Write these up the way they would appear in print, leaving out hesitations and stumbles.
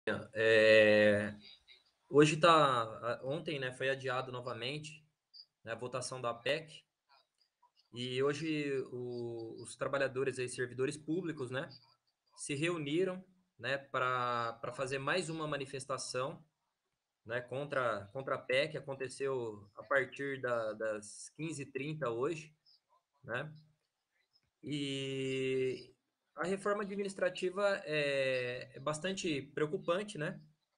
É, hoje ontem, né, foi adiado novamente, né, a votação da PEC e hoje os trabalhadores aí, servidores públicos, né, se reuniram, né, para fazer mais uma manifestação, né, contra a PEC. Aconteceu a partir das 15h30 hoje, né, e a reforma administrativa é bastante preocupante, né,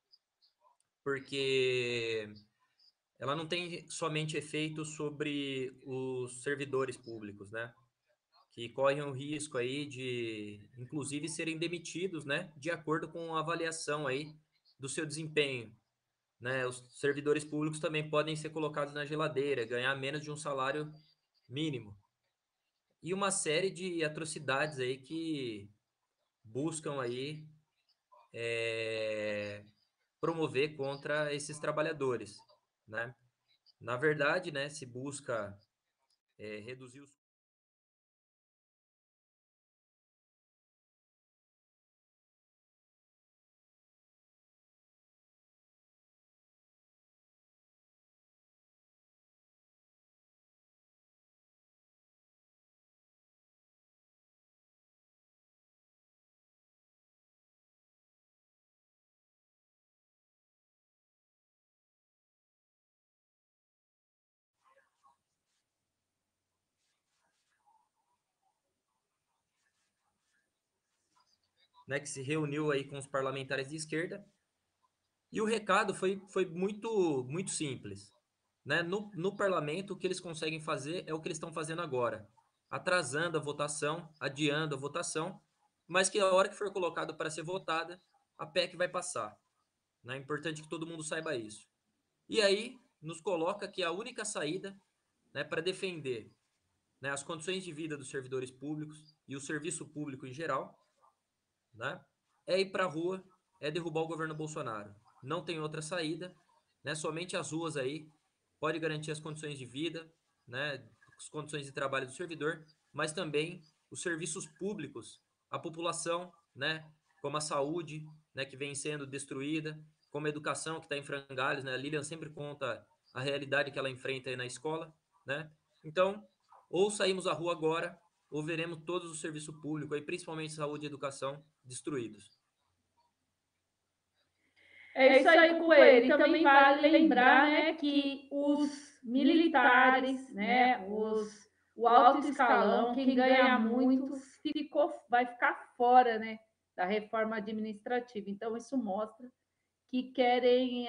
porque ela não tem somente efeito sobre os servidores públicos, né? Que correm o risco aí de, inclusive, serem demitidos, né? De acordo com a avaliação aí do seu desempenho, né? Os servidores públicos também podem ser colocados na geladeira, ganhar menos de um salário mínimo. E uma série de atrocidades aí que buscam aí é, promover contra esses trabalhadores, né? Na verdade, né, se busca reduzir os né, que se reuniu aí com os parlamentares de esquerda, e o recado foi muito simples. Né? No parlamento, o que eles conseguem fazer é o que eles estão fazendo agora, atrasando a votação, adiando a votação, mas que a hora que for colocado para ser votada, a PEC vai passar. Né? É importante que todo mundo saiba isso. E aí, nos coloca que a única saída, né, para defender, né, as condições de vida dos servidores públicos e o serviço público em geral, né? É ir para a rua, é derrubar o governo Bolsonaro. Não tem outra saída, né? Somente as ruas aí pode garantir as condições de vida, né? As condições de trabalho do servidor, mas também os serviços públicos, a população, né? Como a saúde, né? Que vem sendo destruída, como a educação que está em frangalhos, né? A Lilian sempre conta a realidade que ela enfrenta aí na escola, né? Então, ou saímos à rua agora, ou veremos todos os serviços públicos, aí, principalmente saúde e educação, destruídos. É isso aí, Coelho. E também vale lembrar, né, que os militares, né, o alto escalão, quem ganha muito, vai ficar fora, né, da reforma administrativa. Então, isso mostra que querem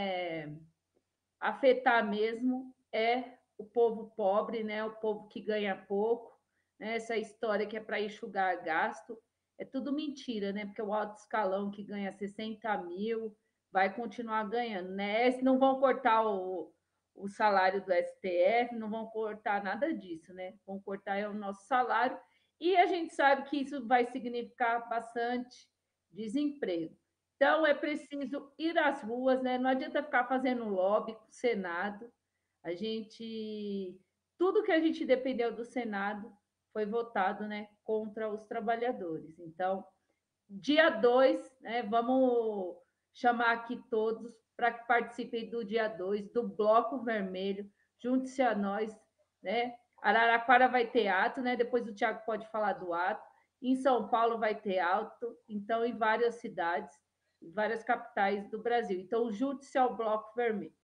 afetar mesmo o povo pobre, né, o povo que ganha pouco, né, essa história que é para enxugar gasto, é tudo mentira, né, porque o alto escalão que ganha 60 mil vai continuar ganhando, né, não vão cortar o salário do STF, não vão cortar nada disso, né, vão cortar o nosso salário, e a gente sabe que isso vai significar bastante desemprego. Então, é preciso ir às ruas, né? Não adianta ficar fazendo lobby com o Senado. A gente. Tudo que a gente dependeu do Senado foi votado, né, contra os trabalhadores. Então, dia 2, né, vamos chamar aqui todos para que participem do dia 2 do Bloco Vermelho. Junte-se a nós, né? Araraquara vai ter ato, né? Depois o Tiago pode falar do ato. Em São Paulo vai ter ato, então em várias cidades, em várias capitais do Brasil. Então junte-se ao Bloco Vermelho.